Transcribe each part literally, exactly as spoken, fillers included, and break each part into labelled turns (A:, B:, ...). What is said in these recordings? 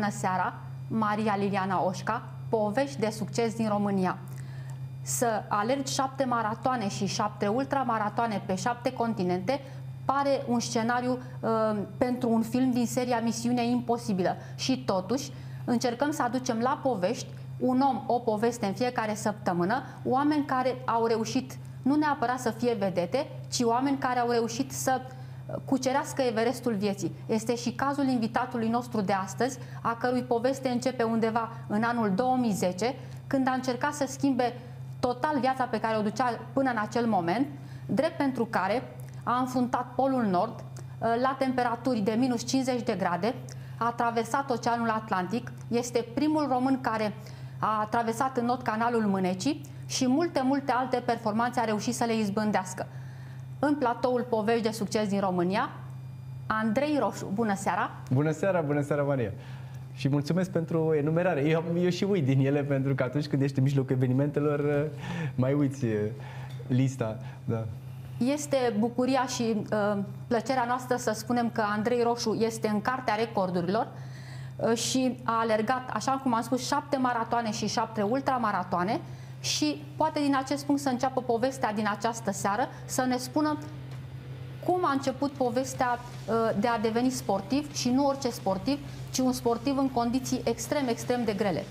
A: seara, Maria Liliana Oșca, povești de succes din România. Să alergi șapte maratoane și șapte ultramaratoane pe șapte continente pare un scenariu uh, pentru un film din seria Misiune Imposibilă. Și totuși încercăm să aducem la povești un om, o poveste în fiecare săptămână, oameni care au reușit nu neapărat să fie vedete, ci oameni care au reușit să cucerească Everestul vieții. Este și cazul invitatului nostru de astăzi, a cărui poveste începe undeva în anul două mii zece, când a încercat să schimbe total viața pe care o ducea până în acel moment, drept pentru care a înfruntat Polul Nord la temperaturi de minus cincizeci de grade, a traversat Oceanul Atlantic, este primul român care a traversat în not Canalul Mânecii și multe, multe alte performanțe a reușit să le izbândească. În platoul Povești de succes din România, Andrei Roșu. Bună seara!
B: Bună seara, bună seara, Maria! Și mulțumesc pentru enumerare. Eu, eu și uit din ele, pentru că atunci când ești în mijlocul evenimentelor, mai uiți lista. Da.
A: Este bucuria și uh, plăcerea noastră să spunem că Andrei Roșu este în cartea recordurilor uh, și a alergat, așa cum am spus, șapte maratoane și șapte ultramaratoane. Și poate din acest punct să înceapă povestea din această seară, să ne spună cum a început povestea de a deveni sportiv și nu orice sportiv, ci un sportiv în condiții extrem, extrem de grele.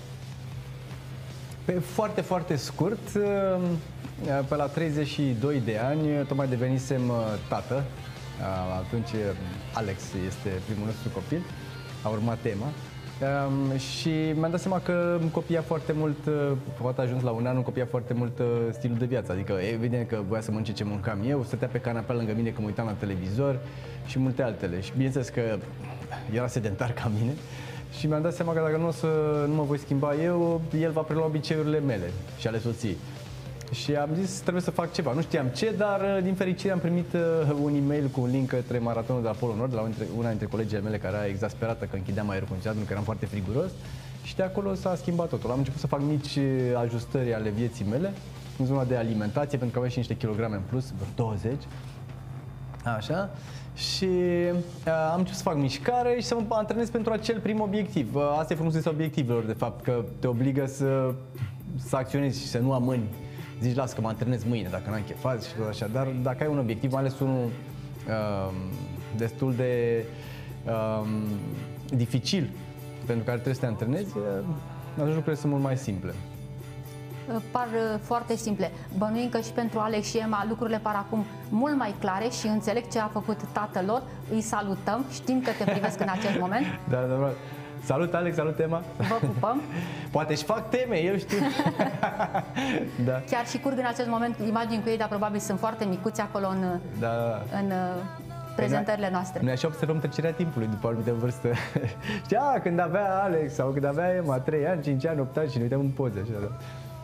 B: Pe foarte, foarte scurt, pe la treizeci și doi de ani, tocmai devenisem tată. Atunci Alex este primul nostru copil, a urmat Tema. Um, și mi-am dat seama că îmi copia foarte mult, uh, poate a ajuns la un an, îmi copia foarte mult uh, stilul de viață. Adică evident că voia să mănânce ce mâncam eu, stătea pe canapea lângă mine când mă uitam la televizor și multe altele. Și bineînțeles că era sedentar ca mine și mi-am dat seama că dacă nu, o să, nu mă voi schimba eu, el va prelua obiceiurile mele și ale soției. Și am zis, trebuie să fac ceva. Nu știam ce, dar din fericire am primit uh, un e-mail cu un link către maratonul de la Polul Nord, de la una dintre colegele mele care era exasperată că închideam aerul condiționat, pentru că eram foarte friguros. Și de acolo s-a schimbat totul. Am început să fac mici ajustări ale vieții mele, în zona de alimentație, pentru că aveam și niște kilograme în plus, vreo douăzeci. Așa. Și uh, am început să fac mișcare și să mă antrenez pentru acel prim obiectiv. Uh, asta e frumusețea obiectivelor, de fapt, că te obligă să, să acționezi și să nu amâni. Zici, las că mă antrenez mâine, dacă n-am chef azi și tot așa, dar dacă ai un obiectiv, mai ales unul uh, destul de uh, dificil, pentru care trebuie să te antrenezi, uh, atunci lucrurile sunt mult mai simple.
A: Par foarte simple. Bănuim că și pentru Alex și Emma lucrurile par acum mult mai clare și înțeleg ce a făcut tatăl lor. Îi salutăm, știm că te privesc în acest moment.
B: Da, da, da. Salut, Alex, salut, Emma.
A: Vă pupăm.
B: Poate își fac teme, eu știu. Da.
A: Chiar și curg în acest moment imagini cu ei, dar probabil sunt foarte micuți acolo în,
B: da.
A: în prezentările noastre.
B: Noi așa observăm trecerea timpului după o anumită vârstă. Știi, a, când avea Alex sau când avea Emma, trei ani, cinci ani, opt ani și ne uităm în poze. Așa, da.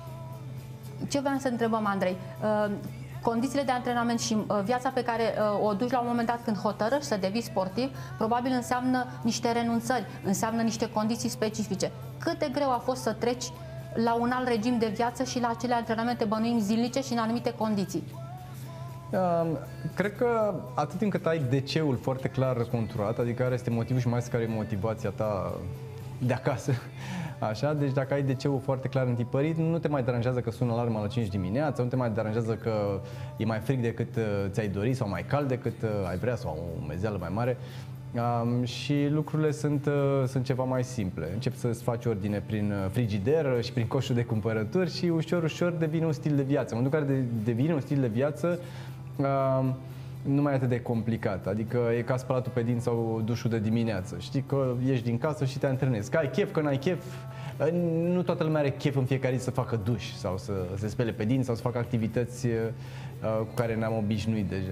A: Ce vreau să întrebăm, Andrei? Condițiile de antrenament și viața pe care o duci la un moment dat când hotărăști să devii sportiv, probabil înseamnă niște renunțări, înseamnă niște condiții specifice. Cât de greu a fost să treci la un alt regim de viață și la acele antrenamente, bănuim, zilnice și în anumite condiții?
B: Uh, cred că atât timp cât ai de ce-ul foarte clar conturat, adică care este motivul și mai ales care e motivația ta de acasă, așa, deci dacă ai de ce-ul foarte clar întipărit, nu te mai deranjează că sună alarma la cinci dimineața, nu te mai deranjează că e mai frig decât uh, ți-ai dori sau mai cald decât uh, ai vrea sau o umezeală mai mare. Um, și lucrurile sunt, uh, sunt ceva mai simple. Începi să-ți faci ordine prin frigider și prin coșul de cumpărături și ușor, ușor devine un stil de viață. În momentul în care devine un stil de viață, uh, nu mai e atât de complicat. Adică e ca spălatul pe dinți sau dușul de dimineață. Știi că ieși din casă și te antrenezi. Că ai chef, că n-ai chef. Nu toată lumea are chef în fiecare zi să facă duș sau să se spele pe dinți sau să facă activități uh, cu care ne-am obișnuit deja.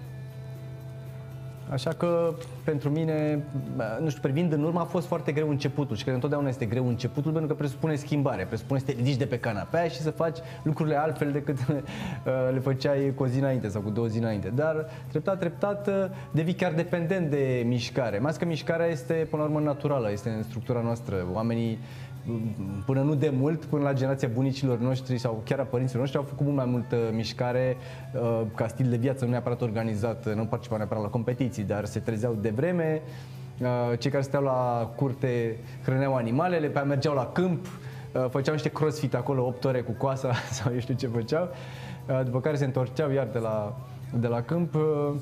B: Așa că pentru mine, nu știu, privind în urmă, a fost foarte greu începutul și cred că întotdeauna este greu începutul pentru că presupune schimbare, presupune să te ridici de pe canapea și să faci lucrurile altfel decât le făceai cu o zi înainte sau cu două zi înainte. Dar treptat, treptat devii chiar dependent de mișcare. Mai ales că mișcarea este până la urmă naturală, este în structura noastră. Oamenii până nu de mult, până la generația bunicilor noștri sau chiar a părinților noștri, au făcut mult mai multă mișcare uh, ca stil de viață, nu neapărat organizat, nu participau neapărat la competiții, dar se trezeau de vreme, cei care stăteau la curte hrăneau animalele, pe aia mergeau la câmp, făceau niște crossfit acolo opt ore cu coasa sau eu știu ce făceau, după care se întorceau iar de la, de la câmp.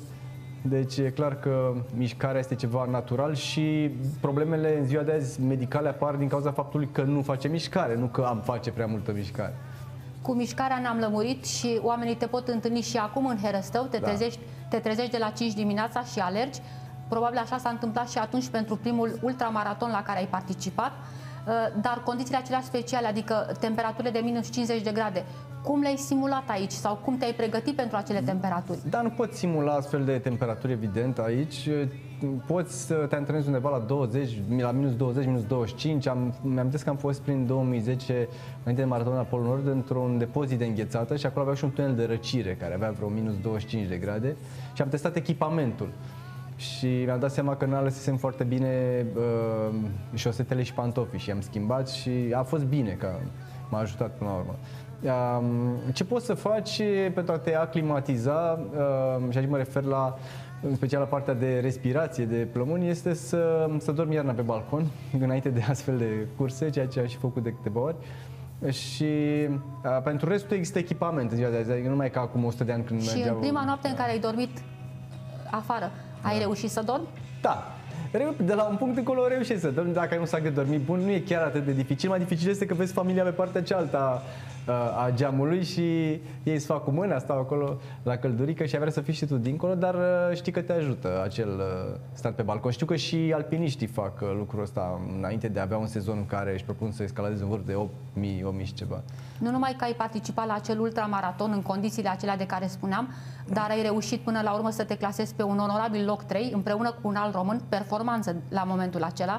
B: Deci e clar că mișcarea este ceva natural și problemele în ziua de azi medicale apar din cauza faptului că nu face mișcare, nu că am face prea multă mișcare.
A: Cu mișcarea ne-am lămurit și oamenii te pot întâlni și acum în Herăstău, te, da. trezești, te trezești de la cinci dimineața și alergi. Probabil așa s-a întâmplat și atunci pentru primul ultramaraton la care ai participat, dar condițiile acelea speciale, adică temperaturile de minus cincizeci de grade, cum le-ai simulat aici sau cum te-ai pregătit pentru acele temperaturi?
B: Da, nu poți simula astfel de temperaturi, evident, aici. Poți să te antrenezi undeva la douăzeci, la minus douăzeci, minus douăzeci și cinci. Am, mi-am zis că am fost prin două mii zece, înainte de maratonul la Polul Nord, într-un depozit de înghețată și acolo avea și un tunel de răcire care avea vreo minus douăzeci și cinci de grade și am testat echipamentul. Și mi-am dat seama că nu alesesem foarte bine uh, șosetele și pantofii și am schimbat și a fost bine, că m-a ajutat până la urmă. Uh, ce poți să faci pentru a te aclimatiza, uh, și aici mă refer la, în special la partea de respirație, de plămâni, este să, să dormi iarna pe balcon, înainte de astfel de curse, ceea ce am și făcut de câteva ori. Și uh, pentru restul există echipament în ziua de azi, adică nu mai ca acum o sută de ani când
A: și
B: mergeau...
A: în prima noapte în care ai dormit afară, ai reușit să dormi?
B: Da. De la un punct încolo reușești să dormi, dacă ai un sac de dormit bun, nu e chiar atât de dificil. Mai dificil este că vezi familia pe partea cealaltă a geamului și ei îți fac cu mâna, stau acolo la căldurică și ai vrea să fii și tu dincolo, dar știi că te ajută acel stat pe balcon. Știu că și alpiniștii fac lucrul ăsta înainte de a avea un sezon în care își propun să escaladeze un vârf de opt mii, opt mii și ceva.
A: Nu numai că ai participat la acel ultramaraton în condițiile acelea de care spuneam, dar ai reușit până la urmă să te clasezi pe un onorabil loc trei împreună cu un alt român, performanță la momentul acela.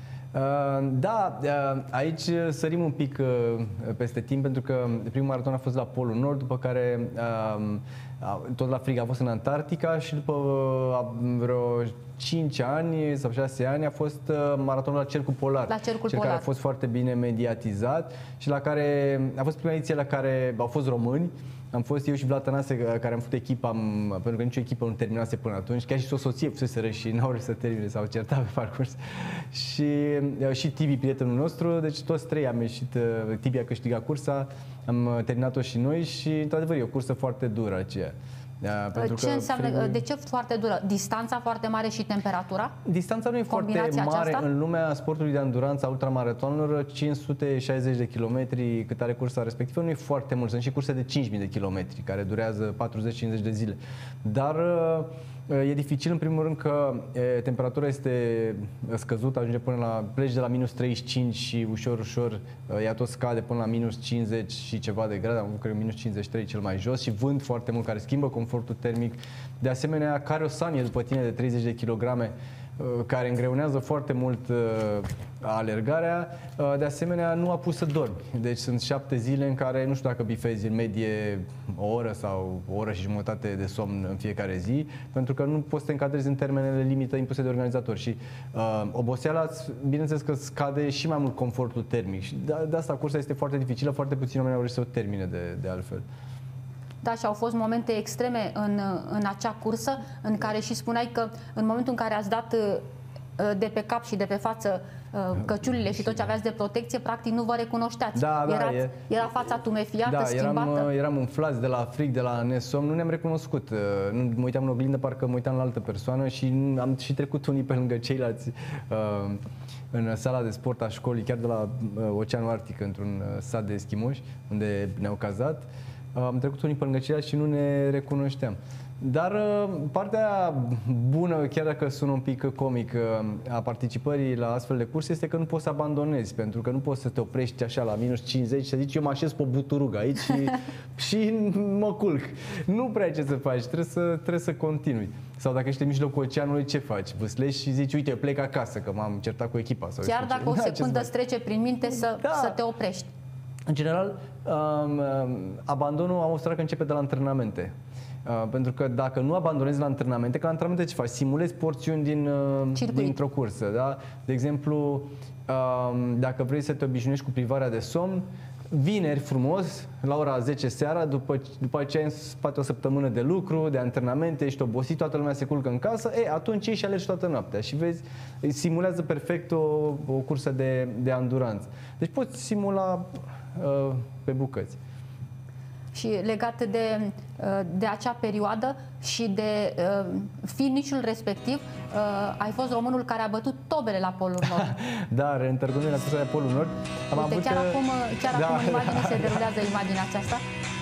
B: Uh, da, uh, aici sărim un pic uh, peste timp, pentru că primul maraton a fost la Polul Nord, după care uh, tot la frig a fost în Antarctica și după uh, vreo cinci ani sau șase ani a fost uh, maratonul la Cercul Polar.
A: La Cercul
B: cel
A: Polar.
B: care a fost foarte bine mediatizat și la care a fost prima ediție la care au fost români. Am fost eu și Vlad Tănase, care am făcut echipa, am, pentru că nicio echipă nu terminase până atunci, chiar și o soție fuseseră și n-au reușit să termine, s-au certat pe parcurs. Și, și Tibi, prietenul nostru, deci toți trei am ieșit, Tibi a câștigat cursa, am terminat-o și noi și, într-adevăr, e o cursă foarte dură aceea.
A: Pentru ce că înseamnă, frigul... de ce foarte dură? Distanța foarte mare și temperatura?
B: Distanța nu e foarte mare aceasta? În lumea sportului de anduranță a ultramaratonilor, cinci sute șaizeci de kilometri cât are cursa respectivă, nu e foarte mult. Sunt și curse de cinci mii de kilometri care durează patruzeci cincizeci de zile. Dar e dificil în primul rând că temperatura este scăzută, ajunge până la, pleci de la minus treizeci și cinci și ușor, ușor ea tot scade până la minus cincizeci și ceva de grade, am avut cred minus cincizeci și trei cel mai jos și vânt foarte mult care schimbă confortul termic. De asemenea, care o sanie după tine de treizeci de kilograme care îngreunează foarte mult alergarea. De asemenea, nu a pus să dormi. Deci sunt șapte zile în care nu știu dacă bifezi în medie o oră sau o oră și jumătate de somn în fiecare zi, pentru că nu poți să te încadrezi în termenele limită impuse de organizator. Și uh, oboseala, bineînțeles că scade și mai mult confortul termic. Și de, de asta cursa este foarte dificilă, foarte puțini oameni au reușit să o termine de, de altfel.
A: Da, și au fost momente extreme în, în acea cursă, în care și spuneai că în momentul în care ați dat de pe cap și de pe față căciulile și tot ce aveați de protecție, practic nu vă recunoșteați.
B: Da, da,
A: Erați,
B: e...
A: Era fața tumefiată,
B: da,
A: schimbată.
B: Eram, eram umflați de la frig, de la nesomn, nu ne-am recunoscut. Nu mă uitam în oglindă, parcă mă uitam la altă persoană și am și trecut unii pe lângă ceilalți în sala de sport a școlii, chiar de la Oceanul Arctic, într-un sat de eschimoși, unde ne-au cazat. Am trecut unii pe lângă ceilalți și nu ne recunoșteam. Dar partea bună, chiar dacă sună un pic comic, a participării la astfel de curse este că nu poți să abandonezi, pentru că nu poți să te oprești așa la minus cincizeci și să zici eu mă așez pe o buturugă aici și, și mă culc. Nu prea ai ce să faci, trebuie să, trebuie să continui. Sau dacă ești în mijlocul oceanului, ce faci? Vâslești și zici, uite, plec acasă, că m-am certat cu echipa. Sau
A: chiar dacă o secundă îți trece prin minte să,
B: da.
A: să te oprești.
B: În general, um, abandonul am observat că începe de la antrenamente. Uh, pentru că dacă nu abandonezi la antrenamente, că la antrenamente ce faci? Simulezi porțiuni din, uh, dintr-o cursă. Da? De exemplu, uh, dacă vrei să te obișnuiești cu privarea de somn, vineri frumos, la ora zece seara, după, după aceea în spate o săptămână de lucru, de antrenamente, ești obosit, toată lumea se culcă în casă, e, atunci ieși și alergi toată noaptea și vezi, simulează perfect o, o cursă de, de anduranță. Deci poți simula uh, pe bucăți.
A: Și legat de, de acea perioadă și de uh, finishul respectiv, uh, ai fost românul care a bătut tobele la Polul Nord.
B: Da, reîntărgând la cursa de Polul Nord. Am
A: Uite,
B: avut,
A: chiar acum, chiar
B: da,
A: acum în imagine se derulează imaginea aceasta.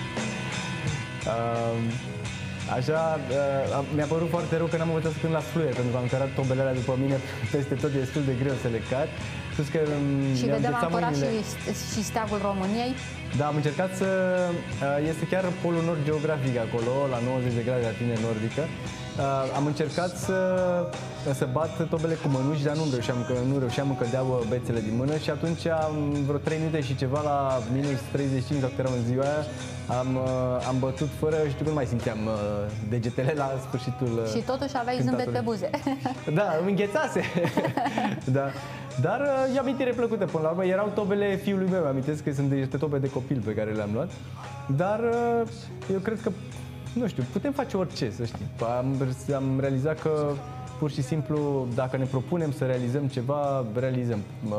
B: Uh, așa, uh, mi-a părut foarte rău că n-am învățat să cânt la fluier, pentru că am cărat tobele alea după mine peste tot, e destul de greu să le cat. Că
A: și vedem acolo și, și steagul României.
B: Da, am încercat să... Este chiar Polul Nord geografic acolo, la nouăzeci de grade de latitudine nordică. Am încercat să, să bat tobele cu mănuși, dar nu reușeam, că nu reușeam, că deau bețele din mână și atunci am vreo trei minute și ceva la minus treizeci și cinci, dacă eram în ziua aia, am, am bătut fără, știu că nu mai simțeam degetele la sfârșitul.
A: Și totuși aveai zâmbet pe buze.
B: Da, îmi înghețase. Da. Dar e amintire plăcută până la urmă. Erau tobele fiului meu, amintesc că sunt niște tobe de copil pe care le-am luat. Dar eu cred că, nu știu, putem face orice, să știi. Am, am realizat că pur și simplu, dacă ne propunem să realizăm ceva, realizăm.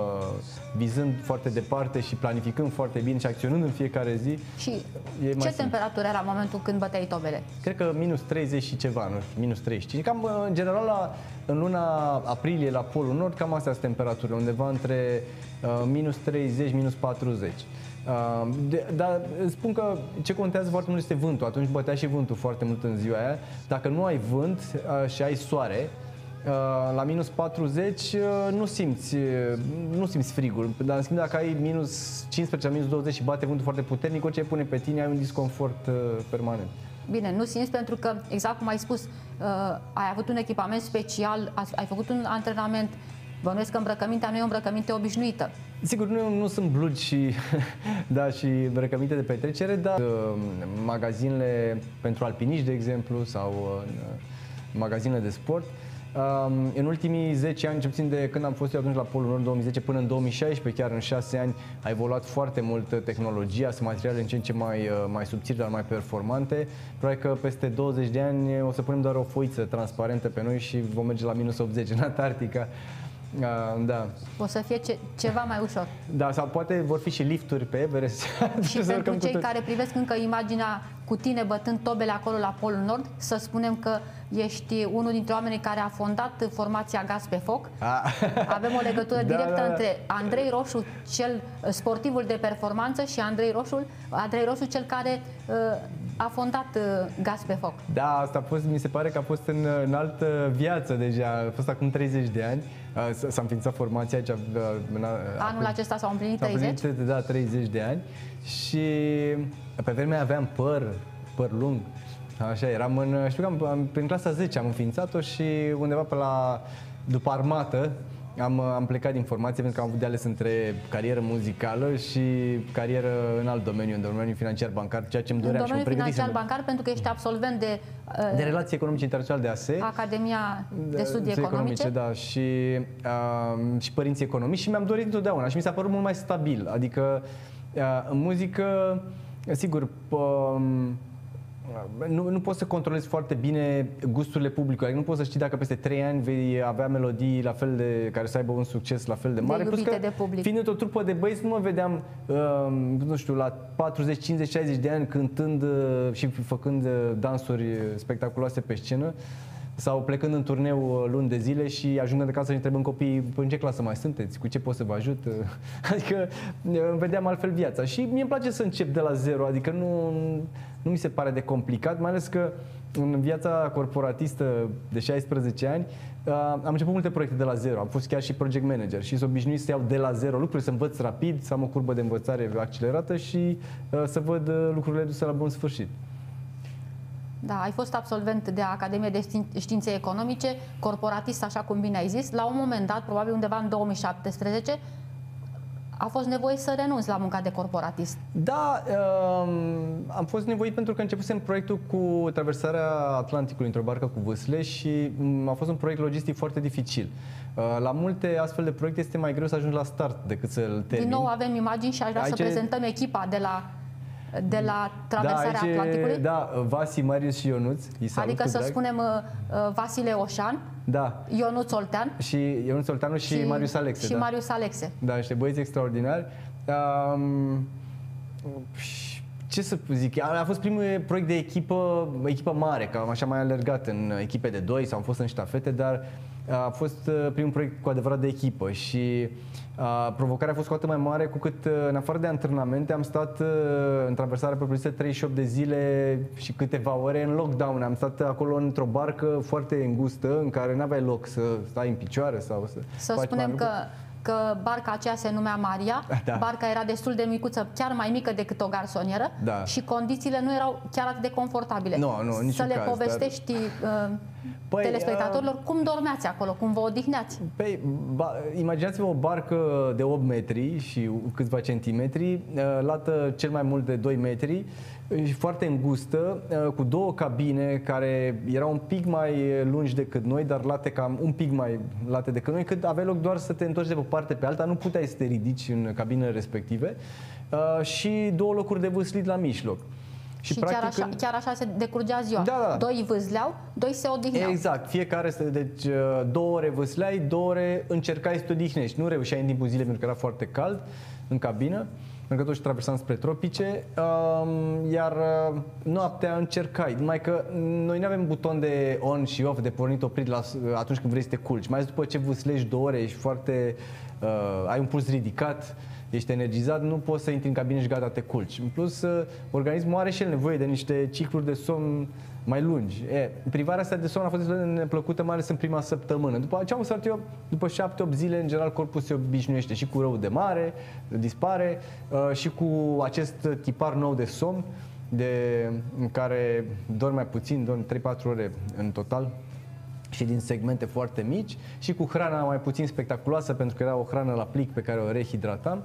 B: Vizând foarte departe și planificând foarte bine și acționând în fiecare zi.
A: Și ce temperatură era în momentul când băteai tobele?
B: Cred că minus treizeci și ceva, nu știu, minus treizeci și cinci. Cam, în general, la, în luna aprilie, la Polul Nord, cam astea sunt temperaturile, undeva între uh, minus treizeci, minus patruzeci. Uh, de, dar spun că ce contează foarte mult este vântul. Atunci bătea și vântul foarte mult în ziua aia. Dacă nu ai vânt uh, și ai soare, la minus patruzeci nu simți, nu simți frigul, dar în schimb dacă ai minus cincisprezece, minus douăzeci și bate vântul foarte puternic, orice pune pe tine, ai un disconfort permanent.
A: Bine, nu simți pentru că, exact cum ai spus, ai avut un echipament special, ai făcut un antrenament, bănuiesc că îmbrăcămintea nu e o îmbrăcăminte obișnuită. Sigur,
B: nu, nu sunt blugi și, da, și îmbrăcăminte de petrecere, dar magazinele pentru alpiniști, de exemplu, sau magazinele de sport, Um, în ultimii zece ani, ce puțin de când am fost eu atunci la Polul Nord, două mii zece până în două mii șaisprezece, chiar în șase ani, a evoluat foarte mult tehnologia, sunt materiale în ce în ce mai, mai subțiri, dar mai performante. Probabil că peste douăzeci de ani o să punem doar o foiță transparentă pe noi și vom merge la minus optzeci în Antarctica. Uh, da.
A: O să fie ce, ceva mai ușor.
B: Da, sau poate vor fi și lifturi pe Everest.
A: Și pentru cei care privesc încă imaginea cu tine bătând tobele acolo la Polul Nord, să spunem că ești unul dintre oamenii care a fondat formația Gaz pe Foc. A. Avem o legătură da, directă da, da. între Andrei Roșu, cel sportivul de performanță, și Andrei Roșu, Andrei Roșu cel care uh, a fondat uh, Gaz pe Foc.
B: Da, asta a fost, mi se pare că a fost în, în altă viață deja, a fost acum treizeci de ani. S-a înființat formația aici.
A: Anul acesta s-au împlinit treizeci?
B: S-au împlinit, da, treizeci de ani. Și pe vremea aveam păr, păr lung. Așa, eram în, știu că am, am, prin clasa zece am înființat-o și undeva pe la, după armată, am, am plecat din formație pentru că am avut de ales între carieră muzicală și carieră în alt domeniu, în domeniul financiar bancar, ceea ce îmi doream.
A: În domeniul financiar bancar, pentru că ești absolvent de...
B: Uh, de relații economice internaționale de A S E.
A: Academia de Studii
B: de,
A: Economice.
B: Da, și, uh, și părinții economici și mi-am dorit întotdeauna și mi s-a părut mult mai stabil. Adică, uh, în muzică, sigur, uh, Nu, nu poți să controlezi foarte bine gusturile publicului. Adică nu poți să știi dacă peste trei ani vei avea melodii la fel de, care să aibă un succes la fel de mare.
A: De
B: Plus că,
A: de public.
B: Fiind o trupă de băieți, nu mă vedeam, uh, nu știu, la patruzeci, cincizeci, șaizeci de ani cântând uh, și făcând uh, dansuri spectaculoase pe scenă sau plecând în turneu luni de zile și ajungând acasă și întrebând copiii în ce clasă mai sunteți, cu ce pot să vă ajut. Adică îmi vedeam altfel viața și mie îmi place să încep de la zero, adică nu, nu mi se pare de complicat, mai ales că în viața corporatistă de șaisprezece ani am început multe proiecte de la zero, am fost chiar și project manager și sunt obișnuit să iau de la zero lucruri, să învăț rapid, să am o curbă de învățare accelerată și să văd lucrurile duse la bun sfârșit.
A: Da, ai fost absolvent de Academie de Științe Economice, corporatist, așa cum bine ai zis. La un moment dat, probabil undeva în două mii șaptesprezece, a fost nevoie să renunți la munca de corporatist.
B: Da, um, am fost nevoit pentru că începusem proiectul cu traversarea Atlanticului într-o barcă cu vâsle și um, a fost un proiect logistic foarte dificil. Uh, la multe astfel de proiecte este mai greu să ajungi la start decât să-l termini.
A: Din nou avem imagini și aș vrea
B: Aici...
A: să prezentăm echipa de la, de la traversarea
B: da, aici,
A: Atlanticului.
B: Da, Vasi, Marius și Ionuț.
A: Adică să drag. spunem uh, Vasile Oșan,
B: da.
A: Ionuț Oltean
B: și Ionuț Olteanu și, și Marius Alexe.
A: Și
B: da.
A: Marius Alexe.
B: Da, niște băieți extraordinari. Um, ce să zic, a fost primul proiect de echipă, echipă mare, că am așa mai alergat în echipe de doi sau am fost în ștafete, dar a fost primul proiect cu adevărat de echipă și a, provocarea a fost cu atât mai mare cu cât în afară de antrenamente am stat în traversarea propriu-zisă treizeci și opt de zile și câteva ore în lockdown. Am stat acolo într-o barcă foarte îngustă în care n-aveai loc să stai în picioare sau să
A: Să spunem că că barca aceea se numea Maria, da. Barca era destul de micuță, chiar mai mică decât o garsonieră, da. Și condițiile nu erau chiar atât de confortabile.
B: No, no,
A: să le
B: caz,
A: povestești
B: dar...
A: uh,
B: păi,
A: telespectatorilor uh... cum dormeați acolo, cum vă odihneați.
B: Păi, imaginați-vă o barcă de opt metri și câțiva centimetri, uh, lată cel mai mult de doi metri, foarte îngustă, cu două cabine care erau un pic mai lungi decât noi, dar late cam un pic mai late decât noi, cât aveai loc doar să te întorci de pe o parte pe alta, nu puteai să te ridici în cabinele respective, și două locuri de vâslit la mijloc.
A: Și, și practic, chiar, așa, chiar așa se decurgea ziua. Da, da. Doi vâsleau, doi se odihneau.
B: Exact, fiecare, deci două ore vâsleai, două ore încercai să te odihnești. Nu reușeai în timpul zilei pentru că era foarte cald în cabină, pentru că toți traversam spre tropice, iar noaptea încercai, numai că noi nu avem buton de on și off, de pornit oprit la, atunci când vrei să te culci. Mai ales după ce vâslești două ore, ești foarte, uh, ai un puls ridicat, ești energizat, nu poți să intri în cabină și gata, te culci. În plus, organismul are și el nevoie de niște cicluri de somn mai lungi. E, privarea asta de somn a fost destul de neplăcută, mai ales în prima săptămână. După ce am observat eu, după șapte opt zile, în general, corpul se obișnuiește și cu rău de mare, dispare, uh, și cu acest tipar nou de somn, de, în care dormi mai puțin, dormi trei patru ore în total, și din segmente foarte mici, și cu hrana mai puțin spectaculoasă, pentru că era o hrană la plic pe care o rehidratam.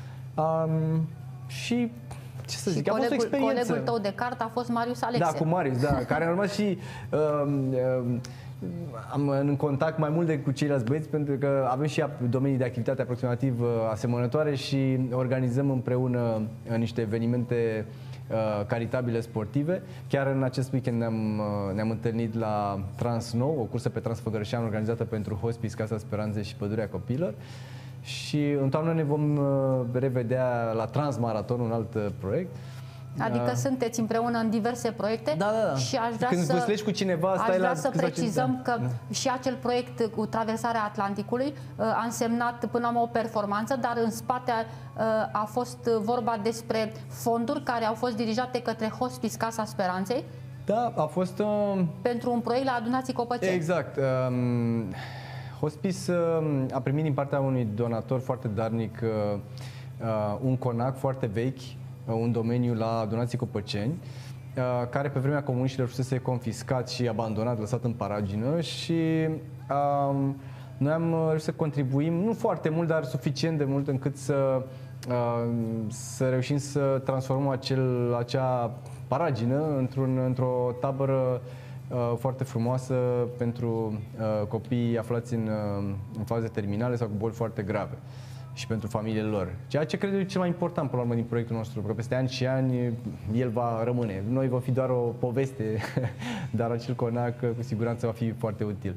B: Um, și ce să zic,
A: și
B: a fost o experiență.
A: Colegul tău de carte a fost Marius Alexe.
B: Da, cu Marius, da, care a rămas și uh, uh, am în contact mai mult decât cu ceilalți băieți, pentru că avem și domenii de activitate aproximativ uh, asemănătoare și organizăm împreună uh, niște evenimente uh, caritabile sportive. Chiar în acest weekend ne-am uh, ne-am întâlnit la Transnou, o cursă pe Transfăgărășean organizată pentru Hospice, Casa Speranței și Pădurea Copilor. Și în toamnă ne vom revedea la Transmaraton, un alt proiect.
A: Adică uh, sunteți împreună în diverse proiecte.
B: Da, da, da.
A: Și aș vrea
B: Când
A: să,
B: vâslești cu cineva, stai
A: aș vrea
B: la
A: să precizăm că
B: da.
A: și acel proiect cu traversarea Atlanticului a însemnat până la o performanță, dar în spate a fost vorba despre fonduri care au fost dirijate către Hospice Casa Speranței.
B: Da, a fost... Uh...
A: pentru un proiect la Adunații Copăceni.
B: Exact. Um... Hospice a primit din partea unui donator foarte darnic un conac foarte vechi, un domeniu la Adunații Copăceni, care pe vremea comuniștilor fusese confiscat și abandonat, lăsat în paragină, și um, noi am reușit să contribuim, nu foarte mult, dar suficient de mult încât să, uh, să reușim să transformăm acel, acea paragină într-un, într-o tabără Uh, foarte frumoasă pentru uh, copii aflați în, uh, în faze terminale sau cu boli foarte grave și pentru familiile lor. Ceea ce cred eu e cel mai important până la urmă din proiectul nostru, pentru că peste ani și ani el va rămâne. Noi vom fi doar o poveste, dar acel conac cu siguranță va fi foarte util.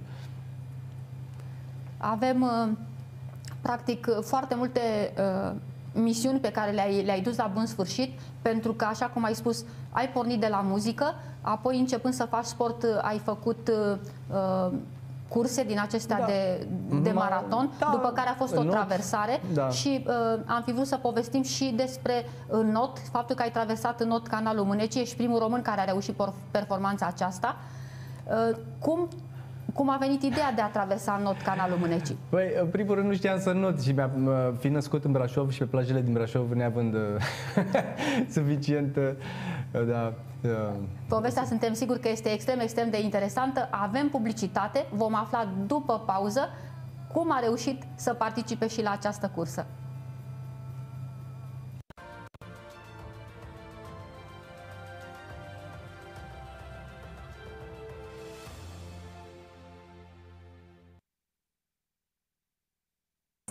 A: Avem uh, practic foarte multe uh, misiuni pe care le-ai, le-ai dus la bun sfârșit, pentru că, așa cum ai spus, ai pornit de la muzică, apoi începând să faci sport, ai făcut uh, curse din acestea da. de, de maraton, da. după care a fost o traversare da. și uh, am fi vrut să povestim și despre not, faptul că ai traversat în not Canalul Mânecii, ești primul român care a reușit performanța aceasta. Uh, cum Cum a venit ideea de a traversa în not Canalul Mânecii?
B: Păi, în primul rând nu știam să not și fiind născut în Brașov și pe plajele din Brașov, neavând suficient, da.
A: Povestea suntem siguri că este extrem, extrem de interesantă. Avem publicitate, vom afla după pauză cum a reușit să participe și la această cursă.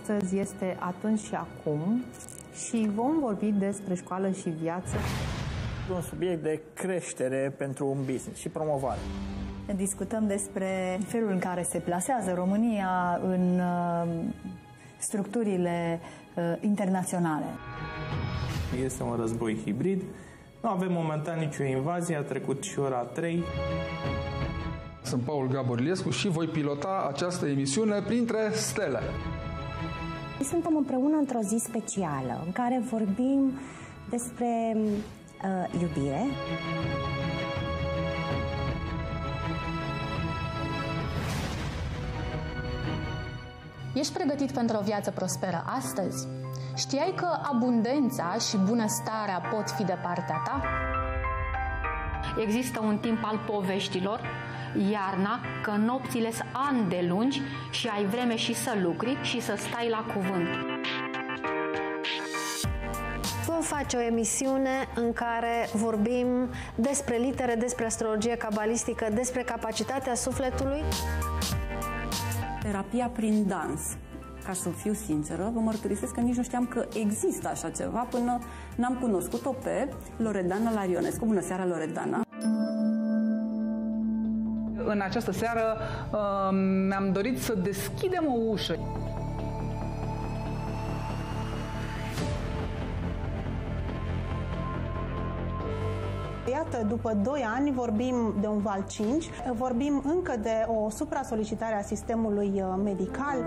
C: Astăzi este atunci și acum și vom vorbi despre școală și viață.
D: Un subiect de creștere pentru un business și promovare.
C: Discutăm despre felul în care se plasează România în uh, structurile uh, internaționale.
E: Este un război hibrid. Nu avem momentan nicio invazie, a trecut și ora trei.
F: Sunt Paul Gaborilescu și voi pilota această emisiune printre stele.
G: Suntem împreună într-o zi specială în care vorbim despre uh, iubire.
H: Ești pregătit pentru o viață prosperă astăzi? Știai că abundența și bunăstarea pot fi de partea ta?
A: Există un timp al poveștilor, iarna, că nopțile sunt ani de lungi și ai vreme și să lucri și să stai la cuvânt.
I: Vom face o emisiune în care vorbim despre litere, despre astrologie cabalistică, despre capacitatea sufletului.
J: Terapia prin dans. Ca să fiu sinceră, vă mărturisesc că nici nu știam că există așa ceva până n-am cunoscut-o pe Loredana Larionescu. Bună seara, Loredana!
K: În această seară mi-am dorit să deschidem o ușă.
L: Iată, după doi ani vorbim de un val cinci, vorbim încă de o supra-solicitare a sistemului medical.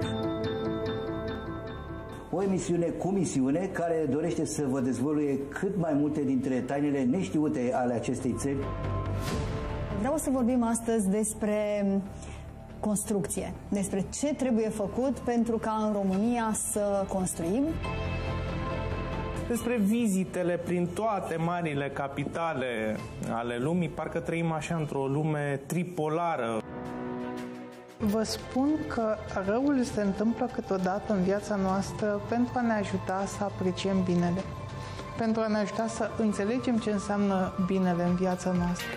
M: O emisiune cu misiune care dorește să vă dezvăluie cât mai multe dintre tainele neștiute ale acestei țări.
C: Vreau să vorbim astăzi despre construcție, despre ce trebuie făcut pentru ca în România să construim.
E: Despre vizitele prin toate marile capitale ale lumii, parcă trăim așa într-o lume tripolară.
L: Vă spun că răul se întâmplă câteodată în viața noastră pentru a ne ajuta să apreciem binele, pentru a ne ajuta să înțelegem ce înseamnă binele în viața noastră.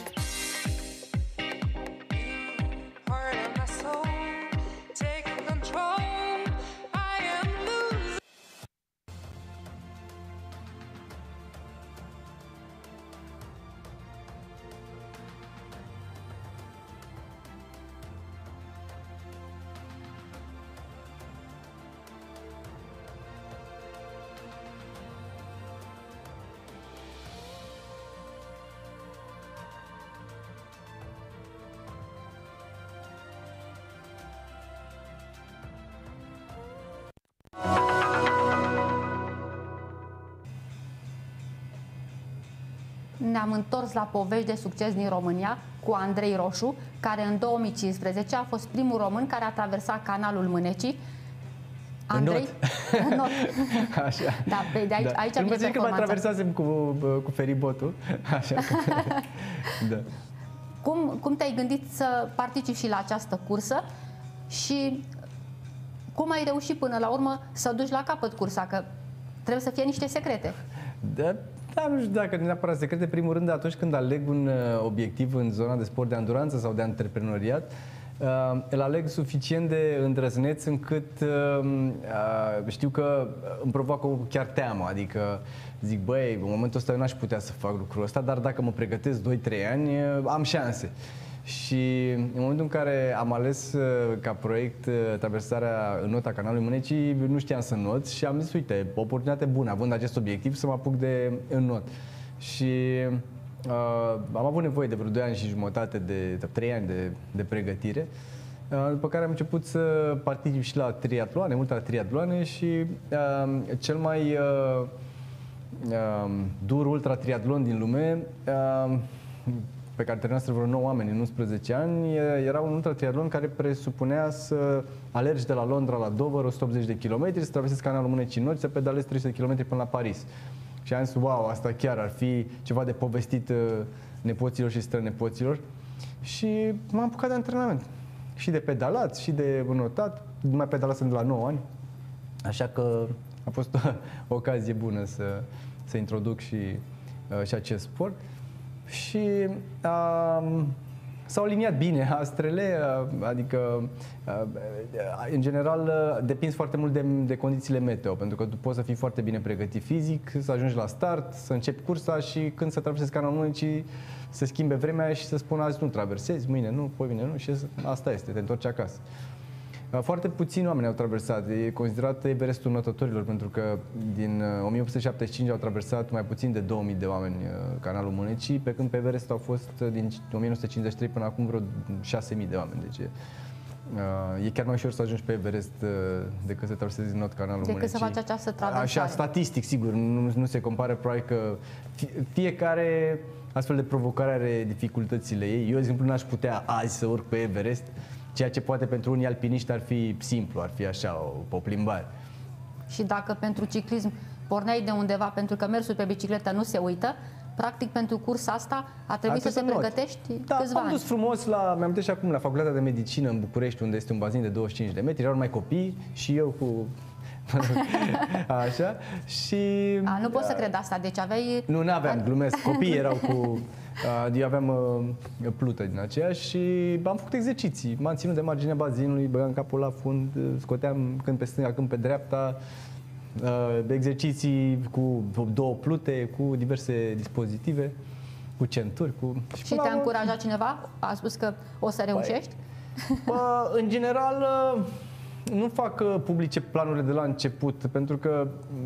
A: Ne-am întors la povești de succes din România cu Andrei Roșu, care în două mii cincisprezece a fost primul român care a traversat canalul Mânecii. Andrei?
B: În not. Așa.
A: Da, pe de aici, da. aici
B: vine performanța. Că mai traversasem cu, cu feribotul. Așa. Da.
A: Cum, cum te-ai gândit să participi și la această cursă și cum ai reușit până la urmă să duci la capăt cursa? Că trebuie să fie niște secrete.
B: Da. Da, nu știu dacă neapărat secrete. Primul rând, atunci când aleg un obiectiv în zona de sport de anduranță sau de antreprenoriat, uh, îl aleg suficient de îndrăzneț încât uh, uh, știu că îmi provoacă chiar teamă. Adică zic, băi, în momentul ăsta eu n-aș putea să fac lucrul ăsta, dar dacă mă pregătesc doi trei ani, am șanse. Și în momentul în care am ales ca proiect traversarea în nota canalului Mânecii, nu știam să not și am zis, uite, o oportunitate bună, având acest obiectiv, să mă apuc de înnot. Și uh, am avut nevoie de vreo doi ani și jumătate, de trei ani de, de pregătire, uh, după care am început să particip și la triatloane, multe la triatloane și uh, cel mai uh, uh, dur ultra triatlon din lume, uh, pe care terminaseră vreo nouă oameni în unsprezece ani, era un ultratriatlon care presupunea să alergi de la Londra la Dover o sută optzeci de kilometri, să traversezi canalul Mânecii Nord, să pedalezi trei sute de kilometri până la Paris. Și am zis, wow, asta chiar ar fi ceva de povestit nepoților și strănepoților. Și m-am apucat de antrenament. Și de pedalat, și de înotat. Nu mai pedalasem de la nouă ani. Așa că a fost o ocazie bună să, să introduc și, și acest sport. Și um, s-au aliniat bine astrele, adică în general depinzi foarte mult de, de condițiile meteo, pentru că tu poți să fii foarte bine pregătit fizic, să ajungi la start, să începi cursa și când să traversezi Canalul Mânecii să schimbe vremea și să spună azi nu traversezi, mâine nu, poi mine nu și asta este, te întorci acasă. Foarte puțini oameni au traversat. E considerat Everestul notătorilor, pentru că din o mie opt sute șaptezeci și cinci au traversat mai puțin de două mii de oameni Canalul Mânecii, pe când pe Everest au fost din o mie nouă sute cincizeci și trei până acum vreo șase mii de oameni. Deci e chiar mai ușor să ajungi pe Everest decât să traversezi not Canalul Mânecii.
A: Decât să faci această traversare.
B: Așa, statistic, sigur, nu, nu se compară, probabil că fiecare astfel de provocare are dificultățile ei. Eu, de exemplu, n-aș putea azi să urc pe Everest, ceea ce poate pentru unii alpiniști ar fi simplu, ar fi așa, o, o plimbare.
A: Și dacă pentru ciclism porneai de undeva, pentru că mersul pe bicicletă nu se uită, practic pentru cursa asta a trebuit să te pregătești
B: da,
A: câțiva ani.
B: am dus frumos la, mi-am și acum la Facultatea de Medicină în București, unde este un bazin de douăzeci și cinci de metri, erau mai copii și eu cu... Așa, și...
A: A, nu pot să cred asta, deci aveai...
B: Nu, n-aveam, glumesc, copiii erau cu... Eu aveam uh, plută din aceea și am făcut exerciții. M-am ținut de marginea bazinului, băgam capul la fund, scoteam când pe stânga, când pe dreapta, uh, exerciții cu două plute, cu diverse dispozitive, cu centuri. Cu...
A: Și, și te-a încurajat cineva? A spus că o să reușești?
B: Bă, în general, nu fac publice planurile de la început, pentru că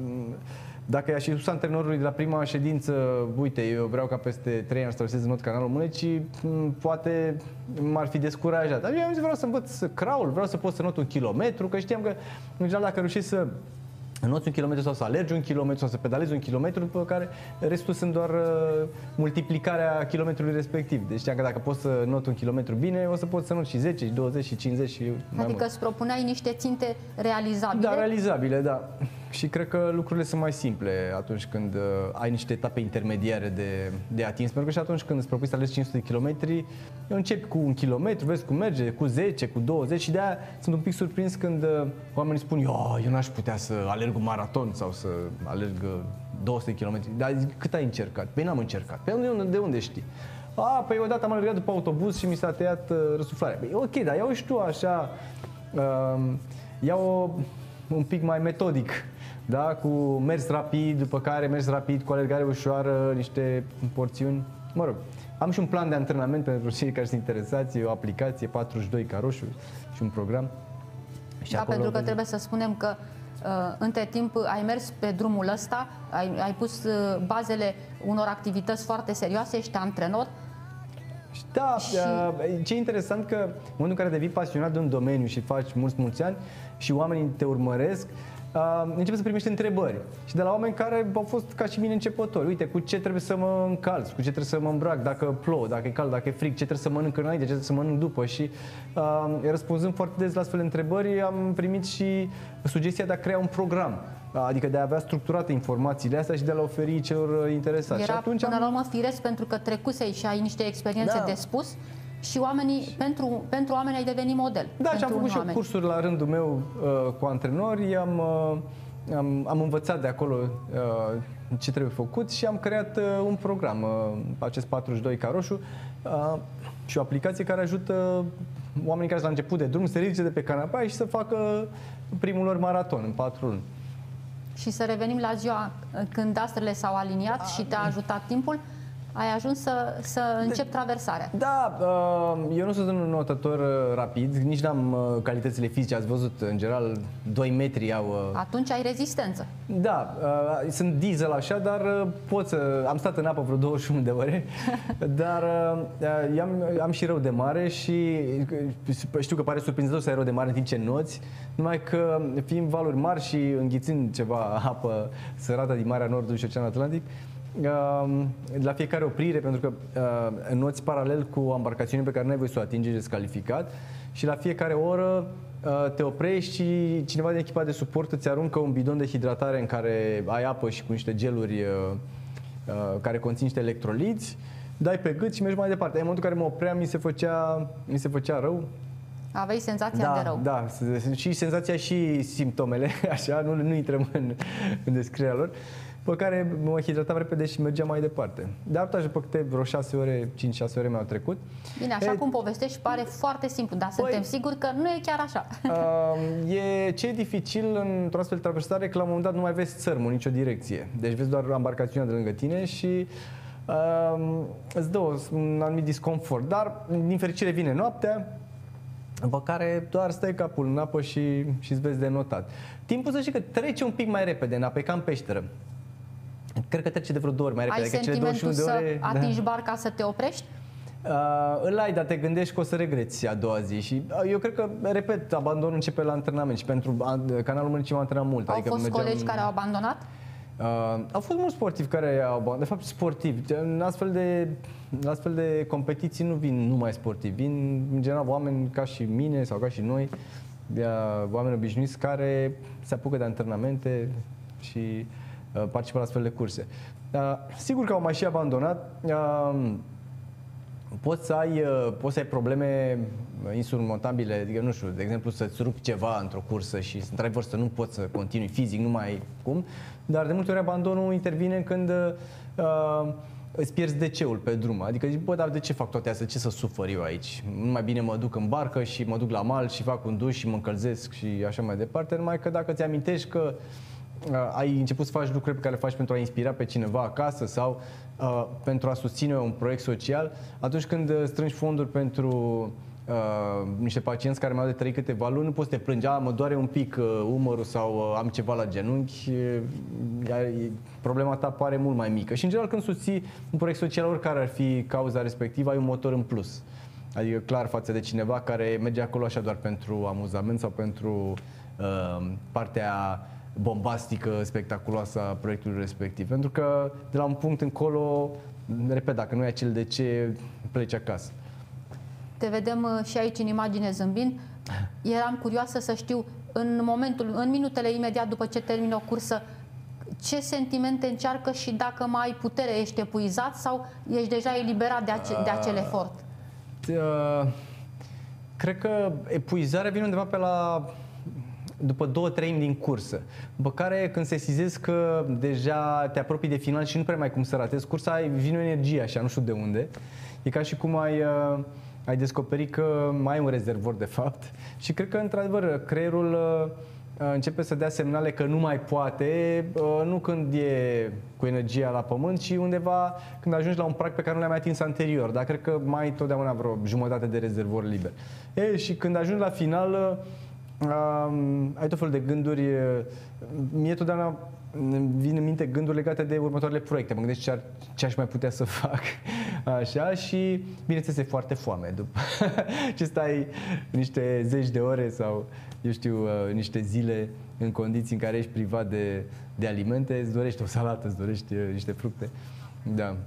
B: dacă i-aș fi spus antrenorului de la prima ședință, uite, eu vreau ca peste trei ani să traversez not Canalul Mânecii, poate m-ar fi descurajat. Dar eu vreau să învăț crawl, vreau să pot să not un kilometru, că știam că, în general, dacă reușești să noți un kilometru sau să alergi un kilometru sau să pedalezi un kilometru, după care restul sunt doar uh, multiplicarea kilometrului respectiv. Deci știam că dacă poți să not un kilometru bine, o să poți să not și zece, și douăzeci, și cincizeci și mai
A: Adică
B: mult.
A: îți propuneai niște ținte realizabile?
B: Da, realizabile, da. Și cred că lucrurile sunt mai simple atunci când uh, ai niște etape intermediare de, de atins. Pentru că și atunci când îți propui să alergi cinci sute de kilometri, începi cu un kilometru, vezi cum merge, cu zece, cu douăzeci și de-aia sunt un pic surprins când uh, oamenii spun eu, eu n-aș putea să alerg un maraton sau să alerg două sute de kilometri. Dar zic, cât ai încercat? Păi n-am încercat. Păi de unde, de unde știi? A, păi odată am alergat după autobuz și mi s-a tăiat uh, răsuflarea. Păi ok, dar ia-o și tu așa, uh, ia-o un pic mai metodic. Da, cu mers rapid, după care mers rapid, cu alergare ușoară, niște porțiuni. Mă rog, am și un plan de antrenament pentru cei care sunt interesați, o aplicație patruzeci și doi ca roșu și un program. Și
A: da, pentru că trebuie să spunem că uh, între timp ai mers pe drumul ăsta, ai, ai pus uh, bazele unor activități foarte serioase, ești antrenor.
B: Da, și... uh, ce e interesant că în momentul în care devii pasionat de un domeniu și faci mulți, mulți ani și oamenii te urmăresc, Uh, începe să primești întrebări și de la oameni care au fost ca și mine începători. Uite, cu ce trebuie să mă încalț, cu ce trebuie să mă îmbrac, dacă plouă, dacă e cald, dacă e frig, ce trebuie să mănânc înainte, ce trebuie să mănânc după. Și uh, răspunzând foarte des la astfel de întrebări, am primit și sugestia de a crea un program. Adică de a avea structurate informațiile astea și de a le oferi celor interesați.
A: Era
B: și atunci
A: până
B: am...
A: la urmă firesc, pentru că trecusei și ai niște experiențe
B: da.
A: de spus și oamenii, pentru, pentru oameni ai devenit model.
B: Da, și am făcut și eu
A: oameni.
B: cursuri la rândul meu uh, cu antrenori, am, uh, am, am învățat de acolo uh, ce trebuie făcut și am creat uh, un program, uh, acest patruzeci și doi ca roșu, uh, și o aplicație care ajută oamenii care sunt la început de drum să se ridice de pe canapea și să facă primul lor maraton în patru luni.
A: Și să revenim la ziua când astrele s-au aliniat A, și te-a ajutat timpul, ai ajuns să, să începi traversarea.
B: Da, eu nu sunt un notător rapid, nici n-am calitățile fizice, ați văzut, în general doi metri au...
A: Atunci ai rezistență.
B: Da, sunt diesel așa, dar pot să... Am stat în apă vreo douăzeci și unu de ore, dar am, am și rău de mare și știu că pare surprinzător să ai rău de mare în timp ce noți, numai că fiind valuri mari și înghițind ceva apă sărată din Marea Nordului și Oceanul Atlantic, la fiecare oprire, pentru că înnoți paralel cu embarcațiunea pe care nu ai voie să o atingi, descalificat, și la fiecare oră te oprești și cineva din echipa de suport îți aruncă un bidon de hidratare în care ai apă și cu niște geluri care conțin niște electroliți, dai pe gât și mergi mai departe. În momentul în care mă opream, mi se făcea, mi se făcea rău.
A: Aveai senzația
B: da,
A: de rău.
B: Da, și senzația și simptomele, așa, nu, nu intrăm în, în descrierea lor. pe care mă hidratam repede și mergeam mai departe. De atunci, după câte vreo șase ore, cinci șase ore mi-au trecut.
A: Bine, așa
B: e,
A: cum povestești, pare foarte simplu, dar păi, suntem siguri că nu e chiar așa.
B: Uh, e ce e dificil într-o astfel de traversare, că la un moment dat nu mai vezi țărmul, nicio direcție. Deci vezi doar embarcațiunea de lângă tine și uh, îți dă un anumit disconfort. Dar, din fericire, vine noaptea, după care doar stai capul în apă și îți vezi de notat. Timpul, să știi că trece un pic mai repede în apă, e ca în peșteră. Cred că trece de vreo două ori mai repede.
A: Ai sentimentul să
B: ore,
A: atingi
B: da.
A: barca să te oprești?
B: Uh, îl ai, dar te gândești că o să regreți a doua zi. Și uh, eu cred că, repet, abandonul începe la antrenament și pentru uh, canalul Mănăcii m-am antrenat mult.
A: Au
B: adică
A: fost
B: mergeam,
A: colegi care au abandonat?
B: Uh, au fost mulți sportivi care au abandonat. De fapt, sportivi. În astfel de, în astfel de competiții nu vin numai sportivi. Vin, în general, oameni ca și mine sau ca și noi, de, uh, oameni obișnuiți care se apucă de antrenamente și uh, participă la astfel de curse. Uh, sigur că au mai și abandonat. Uh, Poți să ai, poți să ai probleme insurmontabile, adică nu știu, de exemplu să-ți rupi ceva într-o cursă și într-adevăr să nu poți să continui fizic, nu mai ai cum, dar de multe ori abandonul intervine când uh, îți pierzi D C-ul pe drum, adică zici, bă, dar de ce fac toate astea, ce să sufăr eu aici? Nu mai bine mă duc în barcă și mă duc la mal și fac un duș și mă încălzesc și așa mai departe, numai că dacă ți amintești că uh, ai început să faci lucruri pe care le faci pentru a inspira pe cineva acasă sau Uh, pentru a susține un proiect social, atunci când strângi fonduri pentru uh, niște pacienți care mai au de trăit câteva luni, nu poți să te plângi, a, mă doare un pic uh, umărul sau uh, am ceva la genunchi, uh, problema ta pare mult mai mică. Și în general când susții un proiect social, oricare ar fi cauza respectivă, ai un motor în plus. Adică clar față de cineva care merge acolo așa doar pentru amuzament sau pentru uh, partea bombastică, spectaculoasă a proiectului respectiv. Pentru că de la un punct încolo, repet, dacă nu ai acel de ce, pleci acasă.
A: Te vedem și aici în imagine zâmbind. Eram curioasă să știu, în momentul, în minutele imediat după ce termină o cursă, ce sentimente încearcă și dacă mai ai putere, ești epuizat sau ești deja eliberat de, ace de acel efort?
B: Uh, cred că epuizarea vine undeva pe la după două treimi din cursă, după care când sesizezi că deja te apropii de final și nu prea mai cum să ratezi cursa, vine o energie așa, nu știu de unde. E ca și cum ai, uh, ai descoperit că mai ai un rezervor de fapt și cred că într-adevăr creierul uh, începe să dea semnale că nu mai poate, uh, nu când e cu energia la pământ, ci undeva când ajungi la un prag pe care nu l-ai mai atins anterior, dar cred că mai ai totdeauna vreo jumătate de rezervor liber. E, și când ajungi la final, uh, Um, ai tot felul de gânduri. Mie totdeauna vin în minte gânduri legate de următoarele proiecte. Mă gândesc ce, ar, ce aș mai putea să fac. Așa, și bineînțeles e foarte foame după ce stai niște zeci de ore sau eu știu, uh, niște zile în condiții în care ești privat de, de alimente, îți dorești o salată, îți dorești uh, niște fructe. Da.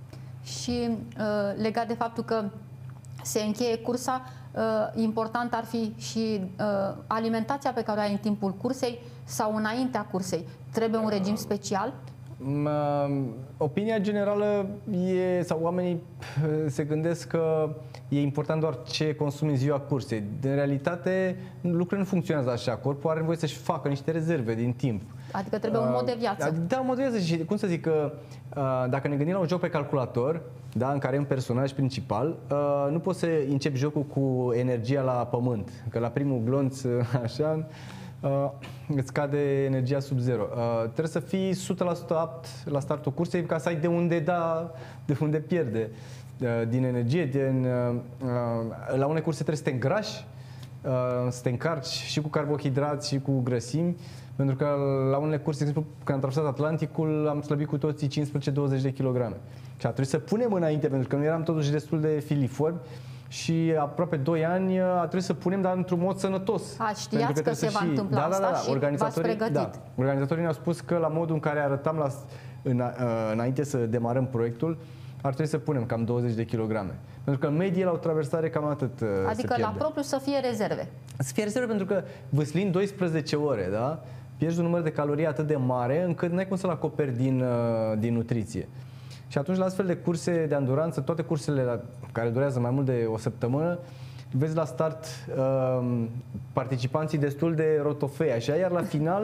A: Și uh, legat de faptul că se încheie cursa, Uh, important ar fi și uh, alimentația pe care o ai în timpul cursei sau înaintea cursei. Trebuie un regim special?
B: Uh, opinia generală e, sau oamenii se gândesc că e important doar ce consumi în ziua cursei. În realitate, lucrurile nu funcționează așa. Corpul are nevoie să-și facă niște rezerve din timp.
A: Adică trebuie uh, un mod de viață.
B: Da, un mod de viață. Și cum să zic că uh, dacă ne gândim la un joc pe calculator, da, în care e un personaj principal, uh, nu poți să începi jocul cu energia la pământ. Că la primul glonț, așa, uh, îți scade energia sub zero. Uh, trebuie să fii o sută la sută apt la startul cursei ca să ai de unde da, de unde pierde uh, din energie. Din, uh, uh, la unele curse trebuie să te îngrași, uh, să te încarci și cu carbohidrați și cu grăsimi. Pentru că la unele curse, de exemplu, când am traversat Atlanticul, am slăbit cu toții cincisprezece douăzeci de kilograme. Și a trebuit să punem înainte, pentru că noi eram totuși destul de filiformi și aproape doi ani a trebuit să punem, dar într-un mod sănătos.
A: A, știați că, că se va și... întâmpla
B: da, da, da, da.
A: asta și v-ați pregătit.
B: Da. Organizatorii ne-au spus că la modul în care arătam la, în, înainte să demarăm proiectul, ar trebui să punem cam douăzeci de kilograme. Pentru că în medie la o traversare cam atât
A: Adică la propriu să fie rezerve.
B: Să fie rezerve pentru că vâslind doisprezece ore, da? Pierzi un număr de calorii atât de mare încât n-ai cum să-l acoperi din, din nutriție. Și atunci la astfel de curse de anduranță, toate cursele care durează mai mult de o săptămână, vezi la start uh, participanții destul de rotofei, așa, iar la final